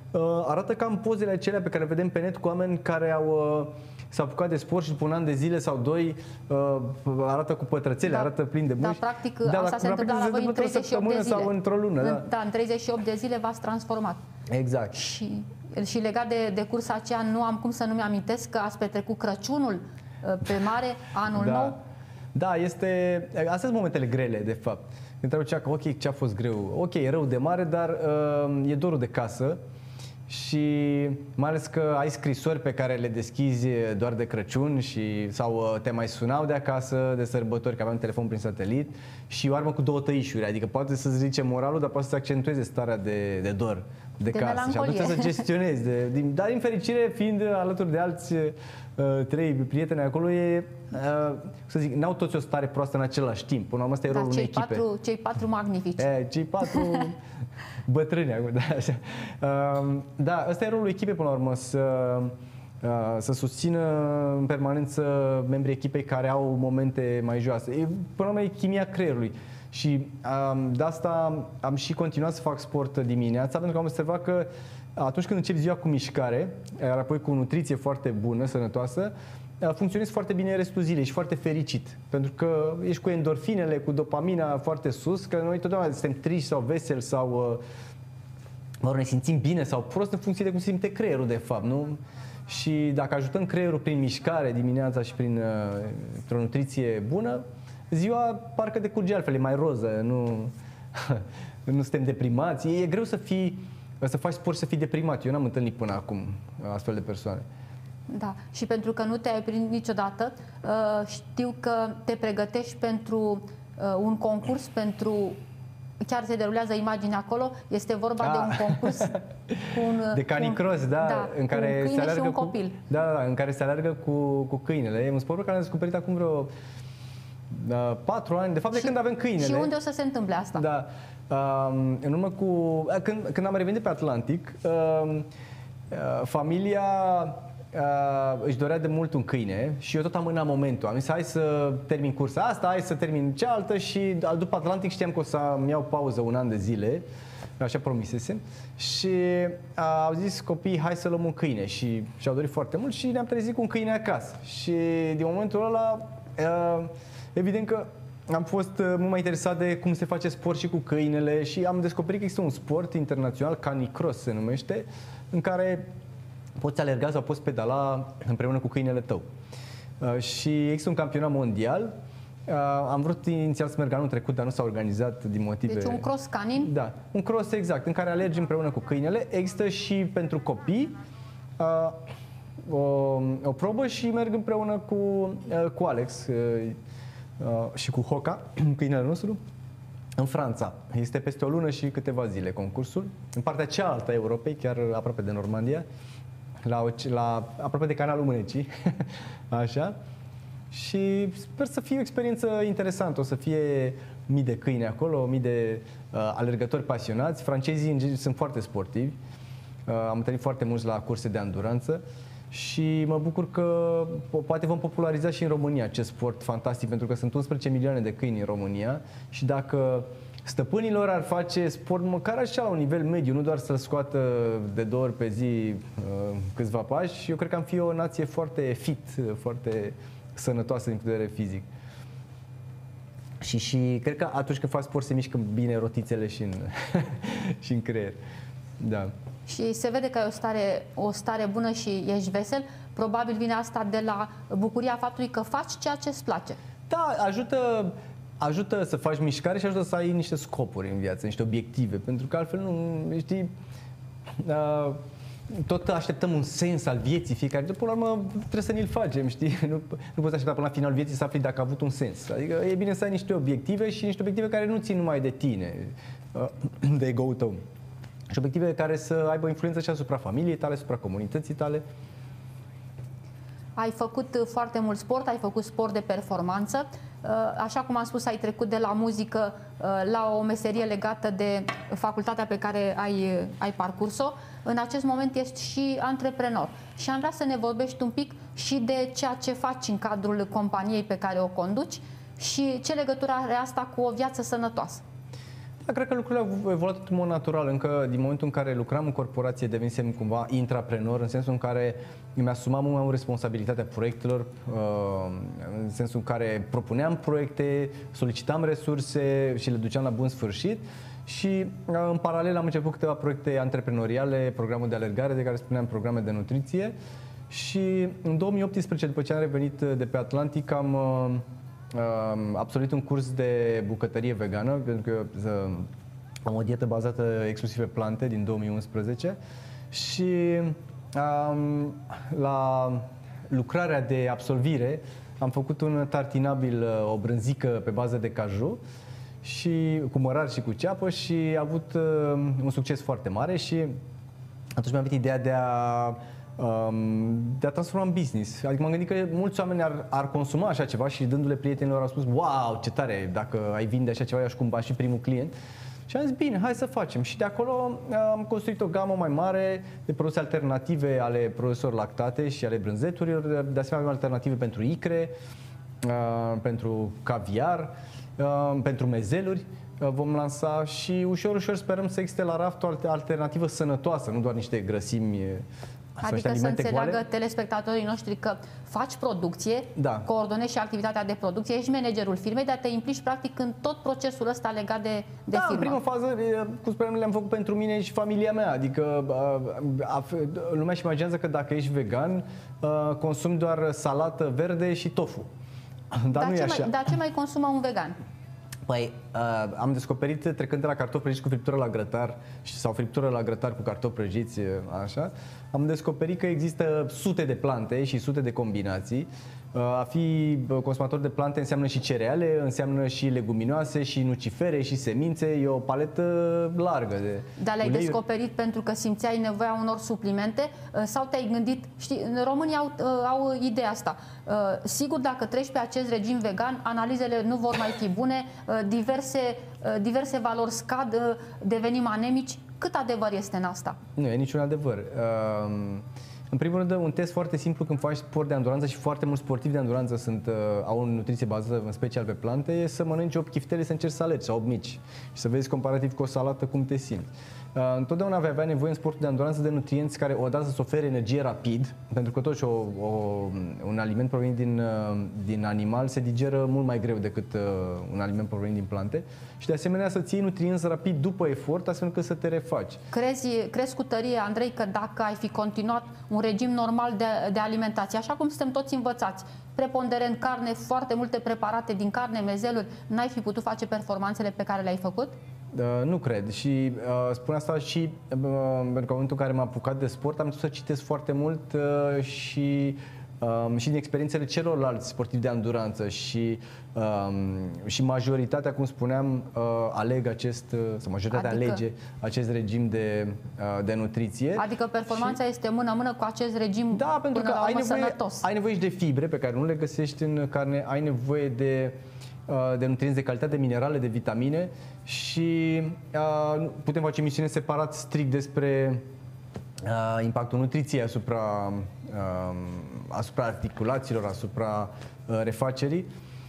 B: arată cam pozele acelea pe care le vedem pe net cu oameni care au s-au apucat de sport și după un an de zile sau doi arată cu pătrățele, da, arată plin de mușchi.
A: Dar practic da, asta se întâmplă la voi în treizeci și opt de zile.
B: Sau într-o lună, da.
A: Da, în treizeci și opt de zile v-ați transformat.
B: Exact.
A: Și, și legat de, de cursa aceea, nu am cum să nu-mi amintesc că ați petrecut Crăciunul pe mare, anul
B: da.
A: nou.
B: Da, este... Astea sunt momentele grele, de fapt. Întreabă cea că, ok, ce a fost greu? Ok, e rău de mare, dar uh, e dorul de casă. Și mai ales că ai scrisori pe care le deschizi doar de Crăciun și, sau te mai sunau de acasă, de sărbători, că aveam telefon prin satelit, și o armă cu două tăișuri, adică poate să-ți ridice moralul, dar poate să accentueze starea de, de dor de, de casă. Melancolie. Și atunci să gestionezi. De, din, dar din fericire, fiind alături de alți uh, trei prieteni acolo, e, uh, să zic, n-au toți o stare proastă în același timp. Până la urmă, ăsta e rolul unei echipe.
A: Patru, cei patru magnifici.
B: E, cei patru bătrâni acum, da, așa. Uh, da, ăsta e rolul echipei, până la urmă, să, uh, să susțină în permanență membrii echipei care au momente mai joase. E, până la urmă, e chimia creierului. Și um, de asta am și continuat să fac sport dimineața, pentru că am observat că atunci când începi ziua cu mișcare, iar apoi cu nutriție foarte bună, sănătoasă, funcționezi foarte bine restul zilei și foarte fericit. Pentru că ești cu endorfinele, cu dopamina foarte sus, că noi totdeauna suntem triști sau veseli sau uh, ne simțim bine sau prost în funcție de cum se simte creierul, de fapt, nu? Și dacă ajutăm creierul prin mișcare dimineața și prin uh, o nutriție bună, ziua parcă decurge altfel, e mai roză, nu, nu suntem deprimați. E greu să fii, să faci sport și să fii deprimat. Eu n-am întâlnit până acum astfel de persoane.
A: Da, și pentru că nu te-ai prins niciodată, știu că te pregătești pentru un concurs, pentru... Chiar se derulează imaginea acolo, este vorba ah. de un concurs cu un...
B: De canicross, da,
A: da,
B: în care
A: un
B: se alergă
A: și un
B: cu,
A: copil.
B: Da, da, în care se alergă cu, cu câinele. E un sport pe care l-am descoperit acum vreo uh, patru ani, de fapt și, de când avem câinele.
A: Și unde o să se întâmple asta?
B: Da, uh, în urmă cu... Uh, când, când am revenit pe Atlantic, uh, uh, familia uh, își dorea de mult un câine și eu tot amânam momentul. Am zis, hai să termin cursa asta, hai să termin cealaltă și după Atlantic știam că o să-mi iau pauză un an de zile, așa promisesem, și uh, au zis copiii, hai să luăm un câine, și și-au dorit foarte mult și ne-am trezit cu un câine acasă. Și din momentul ăla, uh, evident că am fost uh, mult mai interesat de cum se face sport și cu câinele și am descoperit că există un sport internațional, canicross se numește, în care poți alerga sau poți pedala împreună cu câinele tău. Uh, și există un campionat mondial. Uh, am vrut inițial să merg anul trecut, dar nu s-a organizat din motive...
A: Deci un cross canin?
B: Da, un cross exact, în care alergi împreună cu câinele. Există și pentru copii uh, o, o probă și merg împreună cu, uh, cu Alex uh, uh, și cu Hoca, câinele nostru, în Franța. Este peste o lună și câteva zile concursul. În partea cealaltă a Europei, chiar aproape de Normandia, la, la, aproape de canalul Mânecii, așa. Și sper să fie o experiență interesantă, o să fie mii de câini acolo, mii de uh, alergători pasionați. Francezii sunt foarte sportivi, uh, am întâlnit foarte mulți la curse de anduranță și mă bucur că poate vom populariza și în România acest sport fantastic, pentru că sunt unsprezece milioane de câini în România și dacă stăpânilor ar face sport măcar așa la un nivel mediu, nu doar să-l scoată de două ori pe zi uh, câțiva pași, eu cred că am fi o nație foarte fit, foarte sănătoasă din punct de vedere fizic. Și, și cred că atunci când faci sport se mișcă bine rotițele și în, și în creier. Da.
A: Și se vede că ai o stare, o stare bună și ești vesel. Probabil vine asta de la bucuria faptului că faci ceea ce îți place.
B: Da, ajută, ajută să faci mișcare și ajută să ai niște scopuri în viață, niște obiective. Pentru că altfel nu, știi... Uh, tot așteptăm un sens al vieții fiecare. Până la urmă trebuie să ne-l facem, știi? Nu, nu poți aștepta până la finalul vieții să afli dacă a avut un sens. Adică e bine să ai niște obiective și niște obiective care nu țin numai de tine, de ego-ul tău. Și obiective care să aibă influență și asupra familiei tale, asupra comunității tale.
A: Ai făcut foarte mult sport, ai făcut sport de performanță. Așa cum am spus, ai trecut de la muzică la o meserie legată de facultatea pe care ai, ai parcurs-o. În acest moment ești și antreprenor. Și am vrea să ne vorbești un pic și de ceea ce faci în cadrul companiei pe care o conduci și ce legătură are asta cu o viață sănătoasă.
B: Da, cred că lucrurile au evoluat într-un mod natural. Încă din momentul în care lucram în corporație, devenisem cumva intraprenor, în sensul în care îmi asumam mult mai mult responsabilitatea proiectelor, în sensul în care propuneam proiecte, solicitam resurse și le duceam la bun sfârșit. Și în paralel am început câteva proiecte antreprenoriale, programul de alergare, de care spuneam programe de nutriție. Și în două mii optsprezece, după ce am revenit de pe Atlantic, am absolvit un curs de bucătărie vegană, pentru că am o dietă bazată exclusiv pe plante din două mii unsprezece. Și um, la lucrarea de absolvire am făcut un tartinabil, o brânzică pe bază de caju, și cu mărar și cu ceapă, și a avut uh, un succes foarte mare. Și atunci mi-a venit ideea de a, um, de a transforma în business. Adică m-am gândit că mulți oameni ar, ar consuma așa ceva și dându-le prietenilor au spus: wow, ce tare, dacă ai vinde așa ceva, eu aș cumva și primul client. Și am zis: bine, hai să facem. Și de acolo am construit o gamă mai mare de produse alternative ale produselor lactate și ale brânzeturilor. De asemenea avem alternative pentru icre, uh, pentru caviar, Uh, pentru mezeluri uh, vom lansa, și ușor, ușor sperăm să existe la raft o alternativă sănătoasă, nu doar niște grăsimi,
A: adică să înțeleagă goale. Telespectatorii noștri că faci producție,
B: da.
A: coordonezi și activitatea de producție, ești managerul firmei, dar te implici practic în tot procesul ăsta legat de, de
B: da,
A: firmă.
B: În prima fază, cum spuneam, le-am făcut pentru mine și familia mea, adică lumea își imaginează că dacă ești vegan, consumi doar salată verde și tofu. Dar,
A: dar,
B: nu
A: ce
B: e așa.
A: Mai, dar ce mai consumă un vegan?
B: Păi, uh, am descoperit, trecând de la cartofi prăjiți cu friptură la grătar sau friptură la grătar cu cartofi prăjiți, așa, am descoperit că există sute de plante și sute de combinații. Uh, a fi consumator de plante înseamnă și cereale, înseamnă și leguminoase, și nucifere, și semințe. E o paletă largă de
A: Dar le-ai
B: uleiuri.
A: descoperit pentru că simțeai nevoia unor suplimente sau te-ai gândit, știi, românii au, au ideea asta. Sigur, dacă treci pe acest regim vegan, analizele nu vor mai fi bune, diverse, diverse valori scad, devenim anemici. Cât adevăr este în asta?
B: Nu e niciun adevăr. În primul rând, un test foarte simplu când faci sport de anduranță, și foarte mulți sportivi de anduranță sunt, au o nutriție bazată în special pe plante, e să mănânci opt chiftele, să încerci să alegi, sau opt mici, și să vezi comparativ cu o salată cum te simți. Întotdeauna vei avea nevoie în sportul de anduranță de nutrienți care odată să-ți ofere energie rapid, pentru că totuși o, o, un aliment provenit din, din animal se digeră mult mai greu decât uh, un aliment provenit din plante, și de asemenea să-ți iei nutrienți rapid după efort, astfel încât să te refaci.
A: Crezi, crezi cu tărie, Andrei, că dacă ai fi continuat un regim normal de, de alimentație, așa cum suntem toți învățați, preponderent carne, foarte multe preparate din carne, mezeluri, n-ai fi putut face performanțele pe care le-ai făcut?
B: Uh, nu cred, și uh, spun asta și uh, pentru că în momentul în care m-am apucat de sport am început să citesc foarte mult uh, și, uh, și din experiențele celorlalți sportivi de anduranță, și, uh, și majoritatea, cum spuneam, uh, aleg acest, uh, sau majoritatea adică, alege acest regim de, uh, de nutriție.
A: Adică performanța și, este mână-mână cu acest regim,
B: da, pentru
A: până
B: că
A: la
B: ai
A: urmă
B: nevoie,
A: sănătos.
B: ai nevoie și de fibre pe care nu le găsești în carne, ai nevoie de de nutrienți de calitate, de minerale, de vitamine, și uh, putem face emisiune separat strict despre uh, impactul nutriției asupra, uh, asupra articulațiilor, asupra uh, refacerii.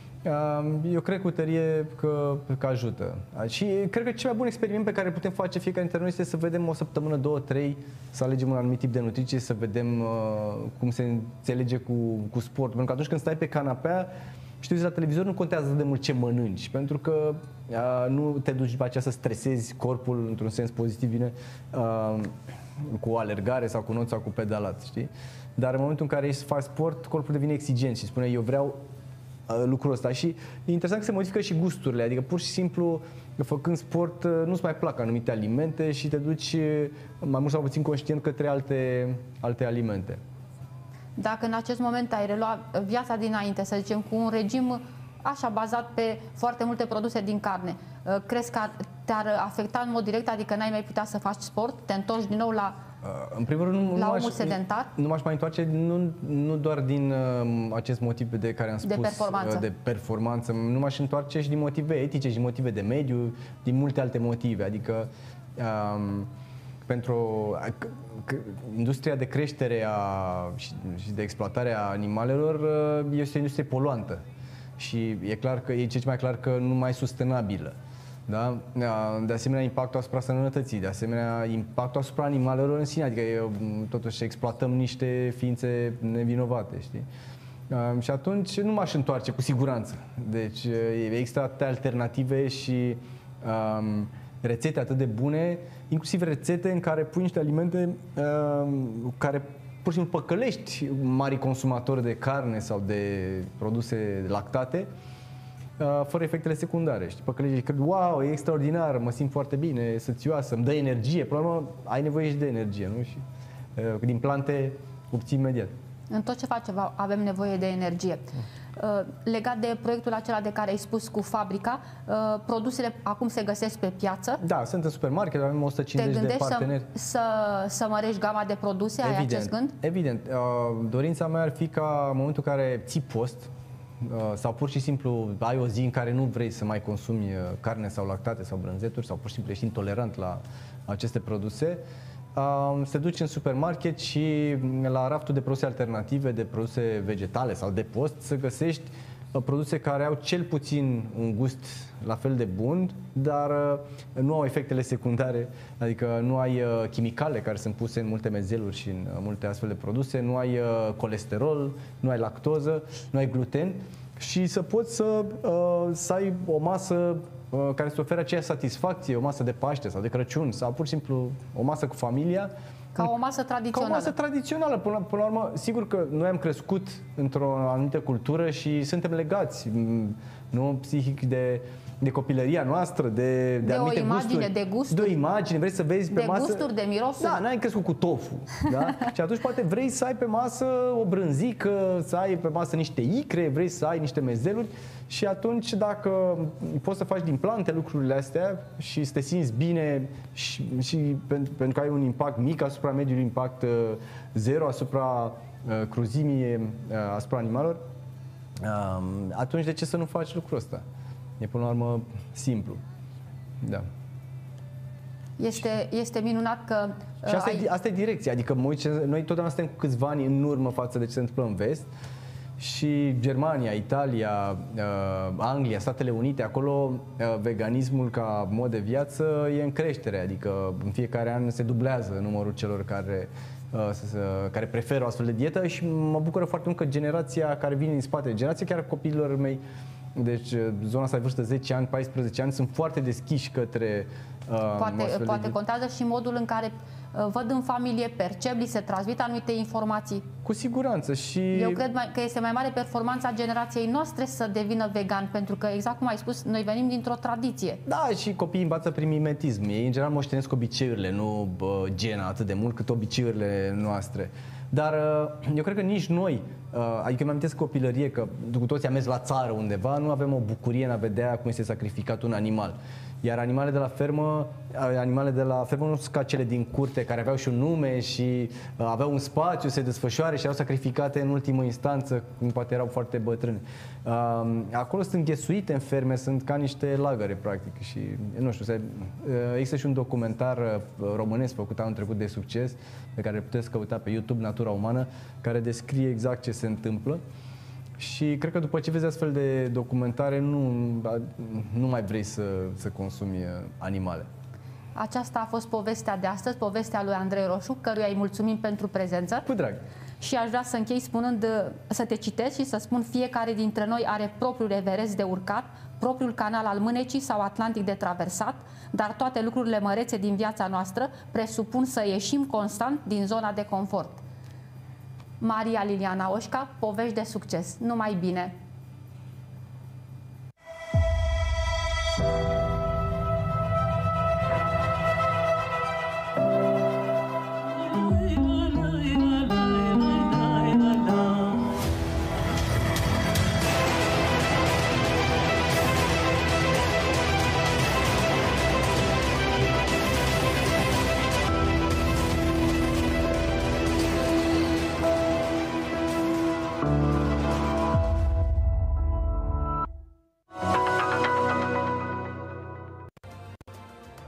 B: Uh, eu cred cu tărie că, că ajută. Și cred că cel mai bun experiment pe care putem face fiecare dintre noi este să vedem o săptămână, două, trei, să alegem un anumit tip de nutriție, să vedem uh, cum se înțelege cu, cu sport. Pentru că atunci când stai pe canapea, știu, la televizor nu contează de mult ce mănânci, pentru că uh, nu te duci după aceea să stresezi corpul într-un sens pozitiv, bine, uh, cu alergare sau cu not sau cu pedalat, știi? Dar în momentul în care ești să faci sport, corpul devine exigent și spune: eu vreau uh, lucrul ăsta. Și e interesant că se modifică și gusturile, adică pur și simplu, făcând sport, uh, nu-ți mai plac anumite alimente și te duci uh, mai mult sau puțin conștient către alte, alte alimente.
A: Dacă în acest moment ai reluat viața dinainte, să zicem, cu un regim așa bazat pe foarte multe produse din carne, crezi că te-ar afecta în mod direct, adică n-ai mai putea să faci sport, te întorci din nou la,
B: în primul rând, nu,
A: la
B: nu
A: omul
B: aș,
A: sedentar?
B: Nu m-aș mai întoarce, nu, nu doar din uh, acest motiv de care am spus,
A: de performanță.
B: Uh, de performanță, nu m-aș întoarce și din motive etice și din motive de mediu, din multe alte motive, adică um, pentru industria de creștere a, și, și de exploatare a animalelor este o industrie poluantă și e clar că e ce mai clar că nu mai sustenabilă. Da? De asemenea, impactul asupra sănătății, de asemenea, impactul asupra animalelor în sine, adică eu, totuși exploatăm niște ființe nevinovate, știi? Uh, și atunci nu m-aș întoarce cu siguranță. Deci există atâtea alternative și um, rețete atât de bune, inclusiv rețete în care pui niște alimente uh, care pur și simplu păcălești mari consumatori de carne sau de produse lactate, uh, fără efectele secundare. Știi? Păcălești, cred, wow, e extraordinar, mă simt foarte bine, e sățioasă, îmi dă energie. Până la urmă, ai nevoie și de energie, nu? Și uh, din plante obții imediat.
A: În tot ce facem avem nevoie de energie. Uh, legat de proiectul acela de care ai spus cu fabrica, uh, produsele acum se găsesc pe piață.
B: Da, sunt în supermarket, avem o sută cincizeci de parteneri.
A: Să, să, să mărești gama de produse?
B: Evident,
A: ai acest gând?
B: Evident. Uh, dorința mea ar fi ca în momentul în care ții post uh, sau pur și simplu ai o zi în care nu vrei să mai consumi carne sau lactate sau brânzeturi sau pur și simplu ești intolerant la aceste produse, Uh, te duci în supermarket și la raftul de produse alternative, de produse vegetale sau de post, să găsești uh, produse care au cel puțin un gust la fel de bun, dar uh, nu au efectele secundare, adică nu ai uh, chimicale care sunt puse în multe mezeluri și în uh, multe astfel de produse, nu ai uh, colesterol, nu ai lactoză, nu ai gluten și să poți să, uh, să ai o masă care să ofere aceeași satisfacție, o masă de Paște sau de Crăciun sau pur și simplu o masă cu familia.
A: Ca o masă tradițională.
B: Ca o masă tradițională. Până la, până la urmă, sigur că noi am crescut într-o anumită cultură și suntem legați, nu psihic, de, de copilăria noastră, de, de,
A: de
B: anumite
A: o imagine,
B: gusturi.
A: de gusturi.
B: De o imagine, vrei să vezi pe
A: de
B: masă...
A: De gusturi, de mirosuri.
B: Da, n-ai crescut cu tofu. Da? Și atunci poate vrei să ai pe masă o brânzică, să ai pe masă niște icre, vrei să ai niște mezeluri. Și atunci, dacă poți să faci din plante lucrurile astea și să te simți bine și, și pentru, pentru că ai un impact mic asupra mediului, impact uh, zero asupra uh, cruzimii, uh, asupra animalelor, uh, atunci de ce să nu faci lucrul ăsta? E până la urmă simplu. Da.
A: Este, este minunat că... Uh,
B: și asta,
A: ai...
B: e, asta e direcția. Adică noi totdeauna suntem cu câțiva ani în urmă față de ce se întâmplă în vest. Și Germania, Italia, Anglia, Statele Unite, acolo veganismul ca mod de viață e în creștere, adică în fiecare an se dublează numărul celor care, care preferă o astfel de dietă și mă bucură foarte mult că generația care vine din spate, generația chiar copiilor mei, deci zona asta de vârstă zece ani, paisprezece ani, sunt foarte deschiși către
A: Poate, poate contează și modul în care văd în familie, percep, li se transmit anumite informații.
B: Cu siguranță și...
A: Eu cred că este mai mare performanța generației noastre să devină vegan, pentru că, exact cum ai spus, noi venim dintr-o tradiție.
B: Da, și copiii învață prin mimetism. Ei, în general, moștenesc obiceiurile, nu bă, gena atât de mult cât obiceiurile noastre. Dar eu cred că nici noi, adică îmi amintesc copilărie că cu toți am mers la țară undeva, nu avem o bucurie în a vedea cum este sacrificat un animal. Iar animalele de la fermă, animalele de la fermă nu sunt ca cele din curte, care aveau și un nume și aveau un spațiu, se desfășoare și erau sacrificate în ultimă instanță, cum poate erau foarte bătrâni. Acolo sunt ghesuite în ferme, sunt ca niște lagăre, practic. Și, nu știu, există și un documentar românesc făcut anul trecut de succes, pe care puteți căuta pe YouTube, Natura Umană, care descrie exact ce se întâmplă. Și cred că după ce vezi astfel de documentare, nu, nu mai vrei să, să consumi animale.
A: Aceasta a fost povestea de astăzi, povestea lui Andrei Roșu, căruia îi mulțumim pentru prezență.
B: Cu drag.
A: Și aș vrea să închei spunând, să te citesc și să spun: fiecare dintre noi are propriul Everest de urcat, propriul canal al Mânecii sau Atlantic de traversat, dar toate lucrurile mărețe din viața noastră presupun să ieșim constant din zona de confort. Maria Liliana Oșca, povești de succes. Numai bine!